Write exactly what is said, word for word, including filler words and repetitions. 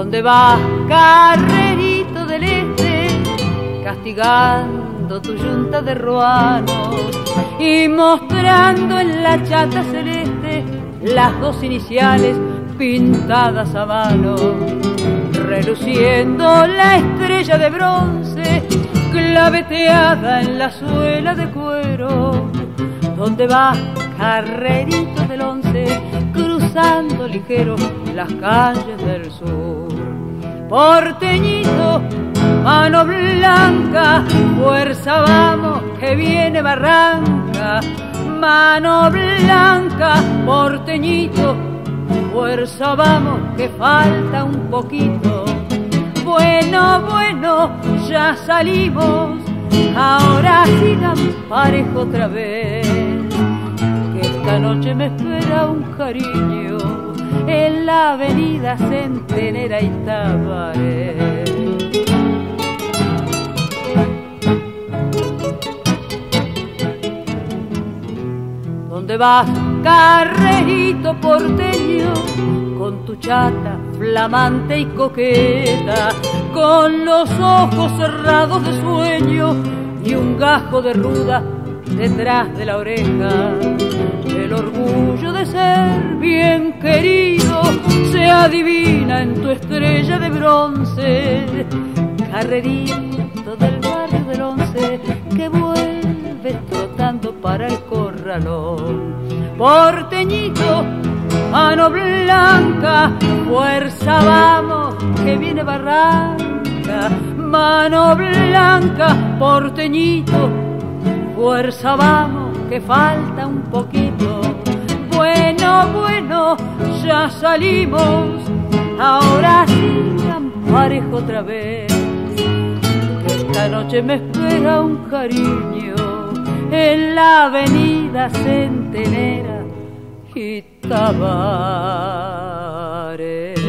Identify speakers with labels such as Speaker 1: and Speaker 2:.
Speaker 1: ¿Dónde vas, carrerito del este, castigando tu yunta de ruanos y mostrando en la chata celeste las dos iniciales pintadas a mano, reluciendo la estrella de bronce claveteada en la suela de cuero? ¿Dónde vas, carrerito del once, cruzando ligero las calles del sur? Porteñito, mano blanca, fuerza vamos que viene barranca. Mano blanca, porteñito, fuerza vamos que falta un poquito. Bueno, bueno, ya salimos, ahora sigan parejo otra vez, que esta noche me espera un cariño en la avenida Centenera y Tabaré. ¿Dónde vas, carrerito porteño, con tu chata flamante y coqueta, con los ojos cerrados de sueño y un gajo de ruda detrás de la oreja? El orgullo de ser bien querido se adivina en tu estrella de bronce, carrerito del barrio del once que vuelves trotando para el corralón. Porteñito, mano blanca, fuerza vamos que viene barranca. Mano blanca, porteñito, fuerza vamos que falta un poquito. Bueno, bueno, ya salimos, ahora sigan parejo otra vez, que esta noche me espera un cariño en la avenida Centenera y Tabaré.